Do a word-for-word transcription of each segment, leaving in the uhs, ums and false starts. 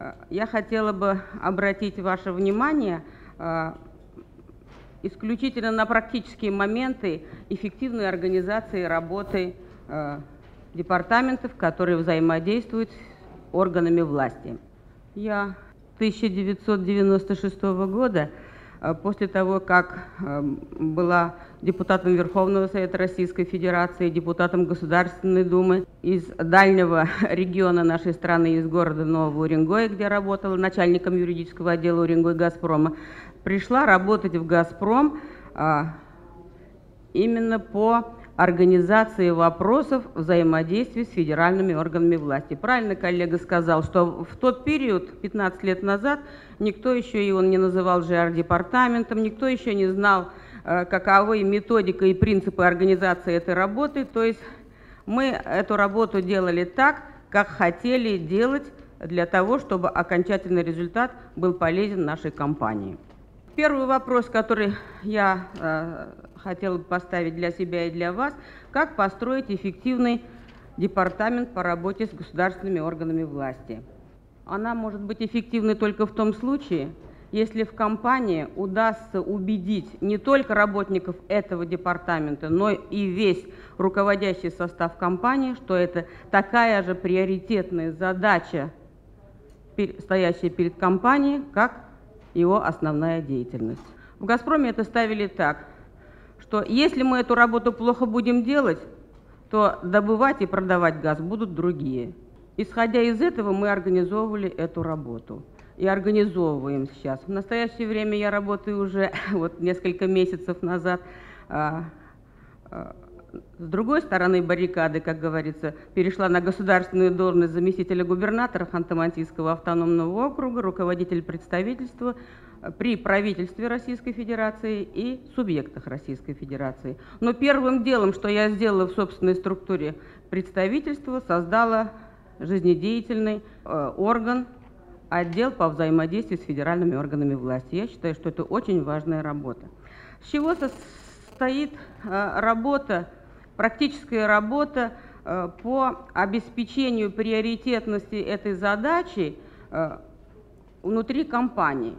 Я хотела бы обратить ваше внимание исключительно на практические моменты эффективной организации работы департаментов, которые взаимодействуют с органами власти. Я тысяча девятьсот девяносто шестого года, после того, как была депутатом Верховного Совета Российской Федерации, депутатом Государственной Думы из дальнего региона нашей страны, из города Нового Уренгоя, где работала начальником юридического отдела Уренгой-Газпрома, пришла работать в «Газпром» а, именно по организации вопросов взаимодействия с федеральными органами власти. Правильно коллега сказал, что в тот период, пятнадцать лет назад, никто еще его не называл джи ар-департаментом, никто еще не знал, каковы методика и принципы организации этой работы. То есть мы эту работу делали так, как хотели делать, для того, чтобы окончательный результат был полезен нашей компании. Первый вопрос, который я э, хотела бы поставить для себя и для вас: как построить эффективный департамент по работе с государственными органами власти? Она может быть эффективной только в том случае, если в компании удастся убедить не только работников этого департамента, но и весь руководящий состав компании, что это такая же приоритетная задача, стоящая перед компанией, как его основная деятельность. В «Газпроме» это ставили так, что если мы эту работу плохо будем делать, то добывать и продавать газ будут другие. Исходя из этого, мы организовывали эту работу и организовываем сейчас. В настоящее время я работаю уже вот несколько месяцев назад а, а, с другой стороны баррикады, как говорится, перешла на государственную должность заместителя губернатора Ханты-Мансийского автономного округа, руководитель представительства при правительстве Российской Федерации и субъектах Российской Федерации. Но первым делом, что я сделала в собственной структуре представительства, создала жизнедеятельный э, орган, отдел по взаимодействию с федеральными органами власти. Я считаю, что это очень важная работа. С чего состоит э, работа, практическая работа э, по обеспечению приоритетности этой задачи э, внутри компании?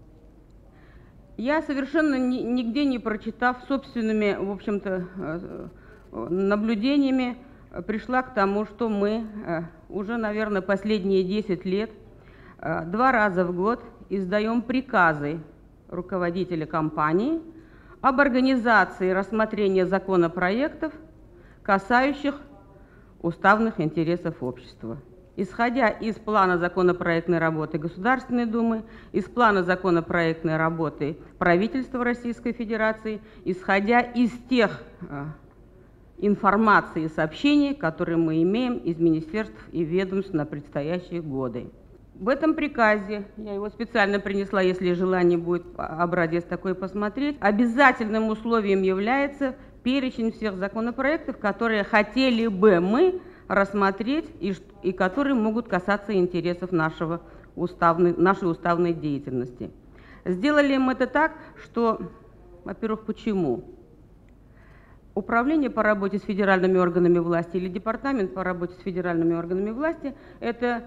Я совершенно ни, нигде не прочитав, собственными, в общем-то, э, наблюдениями, пришла к тому, что мы э, уже, наверное, последние десять лет э, два раза в год издаем приказы руководителя компании об организации рассмотрения законопроектов, касающих уставных интересов общества. Исходя из плана законопроектной работы Государственной Думы, из плана законопроектной работы правительства Российской Федерации, исходя из тех э, информации и сообщений, которые мы имеем из министерств и ведомств на предстоящие годы. В этом приказе, я его специально принесла, если желание будет образец такой посмотреть, обязательным условием является перечень всех законопроектов, которые хотели бы мы рассмотреть и, и которые могут касаться интересов нашего уставной, нашей уставной деятельности. Сделали мы это так, что, во-первых, почему? Управление по работе с федеральными органами власти или департамент по работе с федеральными органами власти – это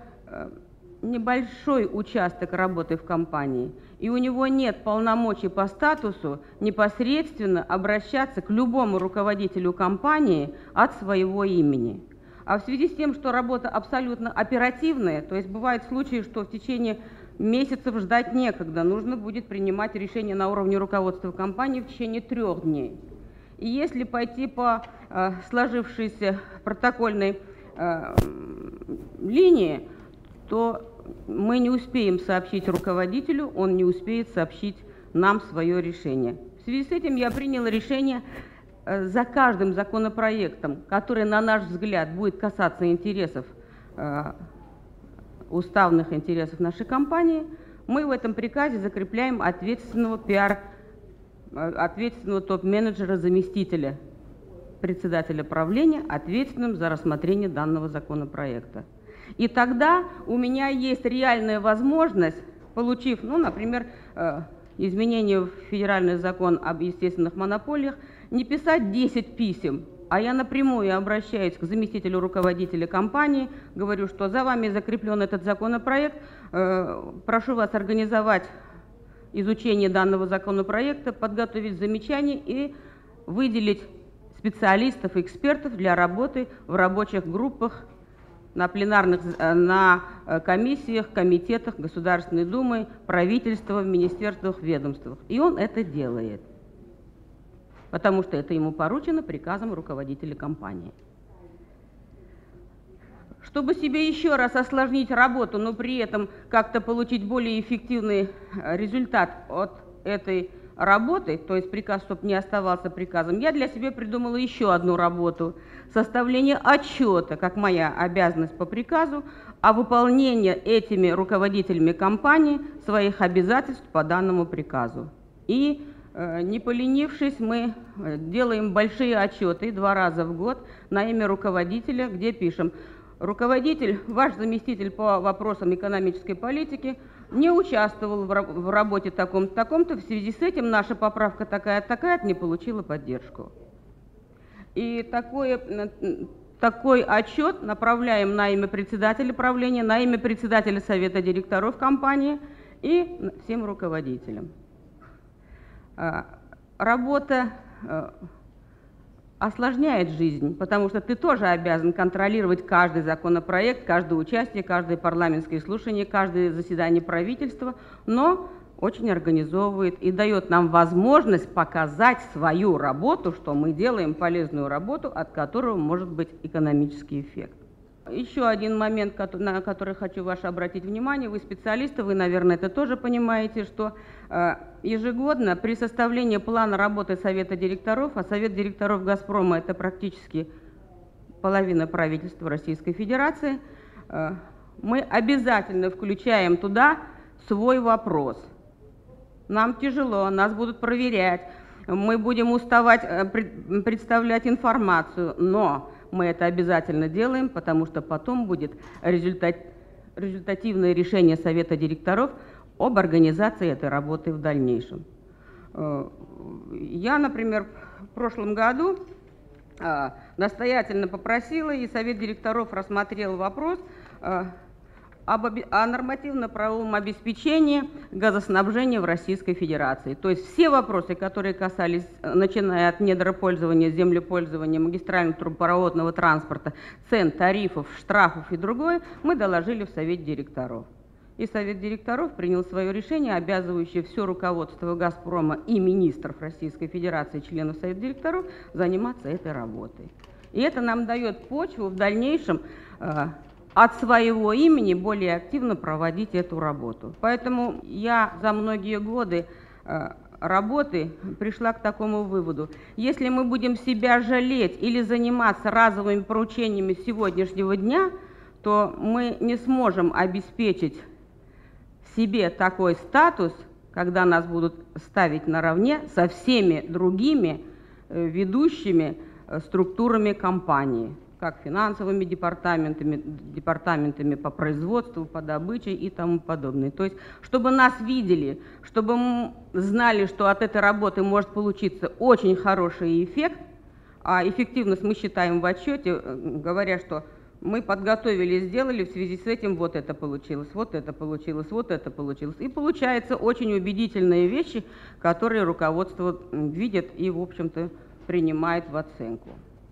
небольшой участок работы в компании, и у него нет полномочий по статусу непосредственно обращаться к любому руководителю компании от своего имени. А в связи с тем, что работа абсолютно оперативная, то есть бывают случаи, что в течение месяцев ждать некогда, нужно будет принимать решение на уровне руководства компании в течение трех дней. И если пойти по э, сложившейся протокольной э, линии, то мы не успеем сообщить руководителю, он не успеет сообщить нам свое решение. В связи с этим я приняла решение э, за каждым законопроектом, который, на наш взгляд, будет касаться интересов, э, уставных интересов нашей компании, мы в этом приказе закрепляем ответственного пиар, ответственного топ-менеджера, заместителя председателя правления, ответственным за рассмотрение данного законопроекта. И тогда у меня есть реальная возможность, получив, ну, например, изменение в федеральный закон об естественных монополиях, не писать десять писем А я напрямую обращаюсь к заместителю руководителя компании, говорю, что за вами закреплен этот законопроект, прошу вас организовать изучение данного законопроекта, подготовить замечания и выделить специалистов и экспертов для работы в рабочих группах, на пленарных, на комиссиях, комитетах Государственной Думы, правительства, в министерствах, ведомствах. И он это делает, потому что это ему поручено приказом руководителя компании. Чтобы себе еще раз осложнить работу, но при этом как-то получить более эффективный результат от этой работы, то есть приказ, чтобы не оставался приказом, я для себя придумала еще одну работу – составление отчета, как моя обязанность по приказу, о выполнении этими руководителями компании своих обязательств по данному приказу. И, э, не поленившись, мы делаем большие отчеты два раза в год на имя руководителя, где пишем: руководитель, ваш заместитель по вопросам экономической политики не участвовал в работе таком-то, таком-то, в связи с этим наша поправка такая-такая не получила поддержку. И такое, такой отчет направляем на имя председателя правления, на имя председателя совета директоров компании и всем руководителям. Работа осложняет жизнь, потому что ты тоже обязан контролировать каждый законопроект, каждое участие, каждое парламентское слушание, каждое заседание правительства, но очень организовывает и дает нам возможность показать свою работу, что мы делаем полезную работу, от которого может быть экономический эффект. Еще один момент, на который хочу ваше обратить внимание. Вы специалисты, вы, наверное, это тоже понимаете, что ежегодно при составлении плана работы Совета директоров, а Совет директоров «Газпрома» – это практически половина правительства Российской Федерации, мы обязательно включаем туда свой вопрос. Нам тяжело, нас будут проверять, мы будем уставать представлять информацию, но мы это обязательно делаем, потому что потом будет результат, результативное решение Совета директоров об организации этой работы в дальнейшем. Я, например, в прошлом году настоятельно попросила, и Совет директоров рассмотрел вопрос об, о нормативно-правовом обеспечении газоснабжения в Российской Федерации. То есть все вопросы, которые касались, начиная от недропользования, землепользования, магистрального трубопроводного транспорта, цен, тарифов, штрафов и другое, мы доложили в Совет директоров. И Совет директоров принял свое решение, обязывающее все руководство «Газпрома» и министров Российской Федерации, членов Совета директоров, заниматься этой работой. И это нам дает почву в дальнейшем э, от своего имени более активно проводить эту работу. Поэтому я за многие годы э, работы пришла к такому выводу. Если мы будем себя жалеть или заниматься разовыми поручениями сегодняшнего дня, то мы не сможем обеспечить себе такой статус, когда нас будут ставить наравне со всеми другими э, ведущими э, структурами компании, как финансовыми департаментами, департаментами по производству, по добыче и тому подобное. То есть, чтобы нас видели, чтобы мы знали, что от этой работы может получиться очень хороший эффект, а эффективность мы считаем в отчете, говоря, что мы подготовили, сделали, в связи с этим вот это получилось, вот это получилось, вот это получилось. И получаются очень убедительные вещи, которые руководство видит и, в общем-то, принимает в оценку.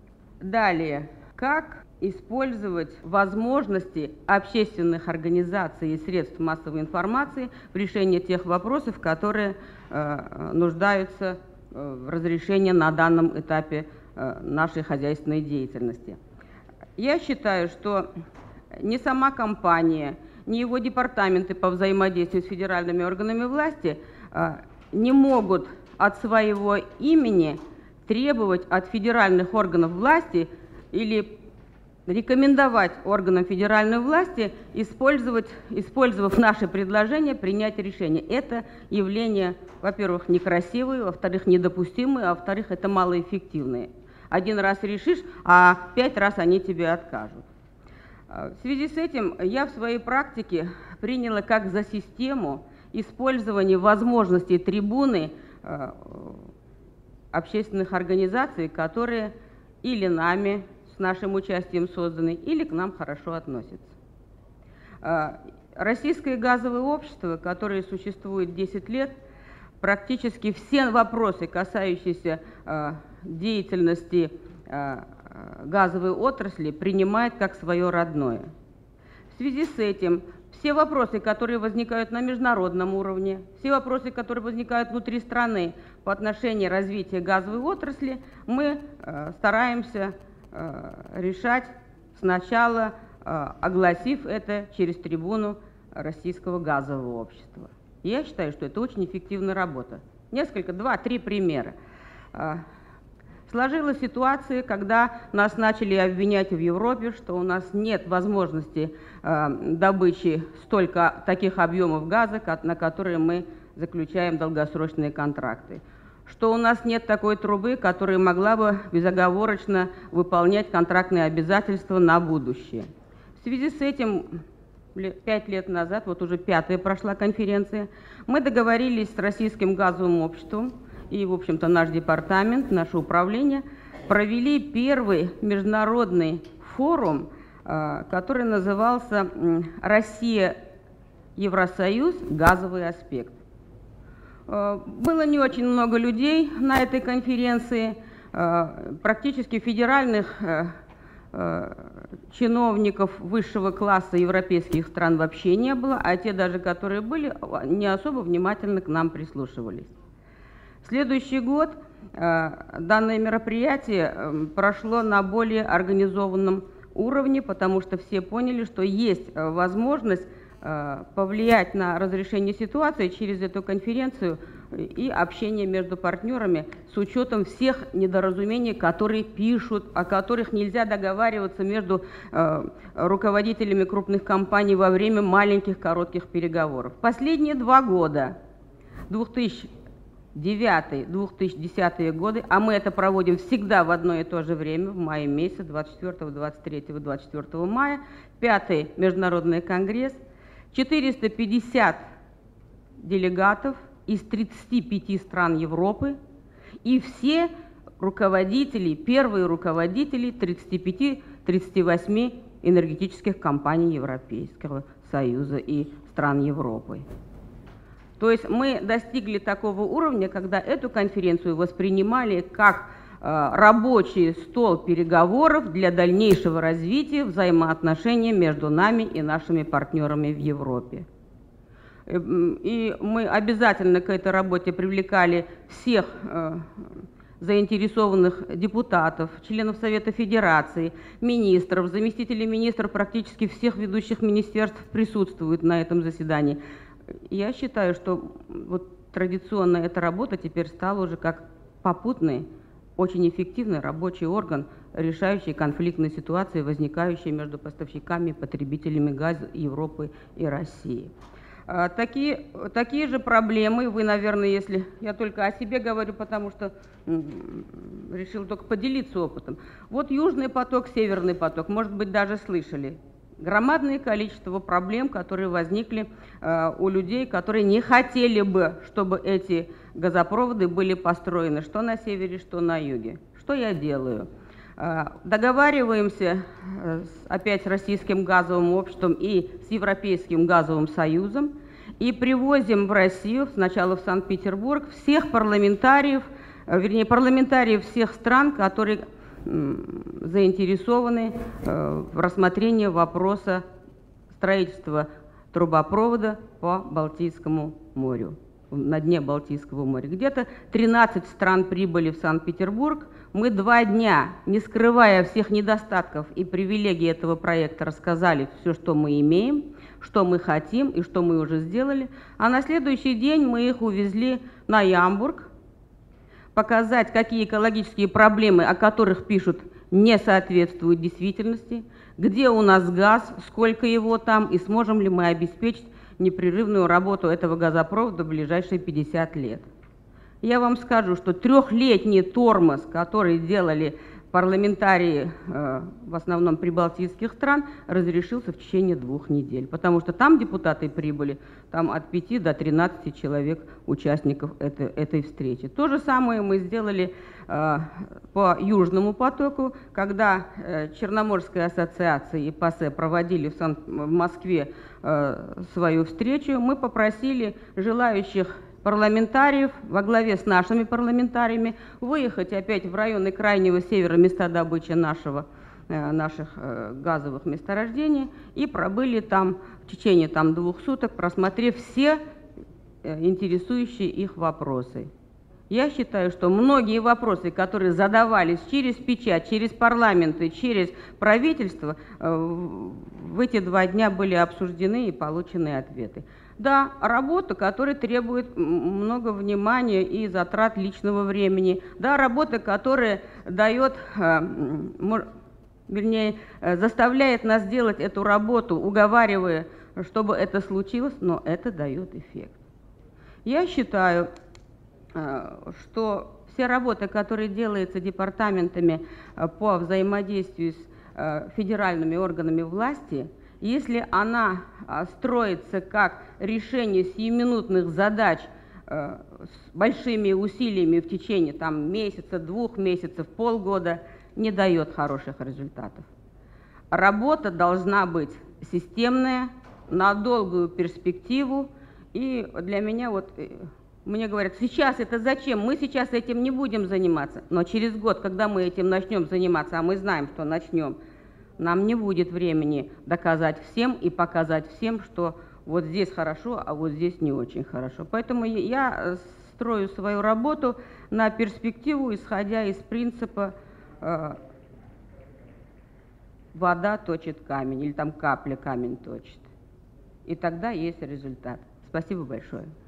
Далее. Как использовать возможности общественных организаций и средств массовой информации в решении тех вопросов, которые э, нуждаются э, в разрешении на данном этапе э, нашей хозяйственной деятельности? Я считаю, что ни сама компания, ни его департаменты по взаимодействию с федеральными органами власти э, не могут от своего имени требовать от федеральных органов власти или рекомендовать органам федеральной власти использовать, использовав наши предложения, принять решение. Это явление, во-первых, некрасивое, во-вторых, недопустимое, а во-вторых, это малоэффективное. Один раз решишь, а пять раз они тебе откажут. В связи с этим я в своей практике приняла как за систему использование возможностей трибуны общественных организаций, которые или нами с нашим участием созданы, или к нам хорошо относятся. Российское газовое общество, которое существует десять лет, практически все вопросы, касающиеся деятельности газовой отрасли, принимает как свое родное. В связи с этим все вопросы, которые возникают на международном уровне, все вопросы, которые возникают внутри страны по отношению развития газовой отрасли, мы э, стараемся э, решать сначала, э, огласив это через трибуну Российского газового общества. Я считаю, что это очень эффективная работа. Несколько, два-три примера. Э, Сложилась ситуация, когда нас начали обвинять в Европе, что у нас нет возможности э, добычи столько таких объемов газа, на которые мы заключаем долгосрочные контракты, что у нас нет такой трубы, которая могла бы безоговорочно выполнять контрактные обязательства на будущее. В связи с этим, пять лет назад, вот уже пятая прошла конференция, мы договорились с Российским газовым обществом, и, в общем-то, наш департамент, наше управление провели первый международный форум, который назывался «Россия-Евросоюз. Газовый аспект». Было не очень много людей на этой конференции, практически федеральных чиновников высшего класса европейских стран вообще не было, а те даже, которые были, не особо внимательно к нам прислушивались. Следующий год э, данное мероприятие э, прошло на более организованном уровне, потому что все поняли, что есть э, возможность э, повлиять на разрешение ситуации через эту конференцию и общение между партнерами с учетом всех недоразумений, которые пишут, о которых нельзя договариваться между э, руководителями крупных компаний во время маленьких коротких переговоров. Последние два года, две тысячи девятый — две тысячи десятый годы, а мы это проводим всегда в одно и то же время, в мае месяце, двадцать четвёртого, двадцать третьего, двадцать четвёртого мая, пятый международный конгресс, четыреста пятьдесят делегатов из тридцати пяти стран Европы и все руководители, первые руководители тридцати пяти — тридцати восьми энергетических компаний Европейского Союза и стран Европы. То есть мы достигли такого уровня, когда эту конференцию воспринимали как э, рабочий стол переговоров для дальнейшего развития взаимоотношений между нами и нашими партнерами в Европе. И мы обязательно к этой работе привлекали всех э, заинтересованных депутатов, членов Совета Федерации, министров, заместителей министров, практически всех ведущих министерств присутствуют на этом заседании. Я считаю, что вот традиционно эта работа теперь стала уже как попутный, очень эффективный рабочий орган, решающий конфликтные ситуации, возникающие между поставщиками и потребителями газа Европы и России. Такие, такие же проблемы, вы, наверное, если я только о себе говорю, потому что решил только поделиться опытом. Вот Южный поток, Северный поток, может быть, даже слышали. Громадное количество проблем, которые возникли э, у людей, которые не хотели бы, чтобы эти газопроводы были построены, что на севере, что на юге. Что я делаю? Э, договариваемся э, с, опять с Российским газовым обществом и с Европейским газовым союзом и привозим в Россию, сначала в Санкт-Петербург, всех парламентариев, э, вернее, парламентариев всех стран, которые заинтересованы в рассмотрении вопроса строительства трубопровода по Балтийскому морю, на дне Балтийского моря. Где-то тринадцать стран прибыли в Санкт-Петербург. Мы два дня, не скрывая всех недостатков и привилегий этого проекта, рассказали все, что мы имеем, что мы хотим и что мы уже сделали. А на следующий день мы их увезли на Ямбург, показать, какие экологические проблемы, о которых пишут, не соответствуют действительности, где у нас газ, сколько его там, и сможем ли мы обеспечить непрерывную работу этого газопровода в ближайшие пятьдесят лет. Я вам скажу, что трехлетний тормоз, который делали парламентарии, в основном прибалтийских стран, разрешился в течение двух недель, потому что там депутаты прибыли там от пяти до тринадцати человек, участников этой, этой встречи. То же самое мы сделали по Южному потоку, когда Черноморская ассоциация и ПАСЕ проводили в, Сан- в Москве свою встречу, мы попросили желающих парламентариев во главе с нашими парламентариями выехать опять в районы Крайнего Севера, места добычи нашего, наших газовых месторождений, и пробыли там в течение там, двух суток, просмотрев все интересующие их вопросы. Я считаю, что многие вопросы, которые задавались через печать, через парламенты, через правительство, в эти два дня были обсуждены и получены ответы. Да, работа, которая требует много внимания и затрат личного времени. Да, работа, которая дает, вернее, заставляет нас делать эту работу, уговаривая, чтобы это случилось, но это дает эффект. Я считаю, что все работы, которые делаются департаментами по взаимодействию с федеральными органами власти, если она строится как решение сиюминутных задач с большими усилиями в течение там, месяца, двух месяцев, полгода, не дает хороших результатов. Работа должна быть системная, на долгую перспективу, и для меня вот... Мне говорят, сейчас это зачем? Мы сейчас этим не будем заниматься. Но через год, когда мы этим начнем заниматься, а мы знаем, что начнем, нам не будет времени доказать всем и показать всем, что вот здесь хорошо, а вот здесь не очень хорошо. Поэтому я строю свою работу на перспективу, исходя из принципа э, вода точит камень, или там капля камень точит. И тогда есть результат. Спасибо большое.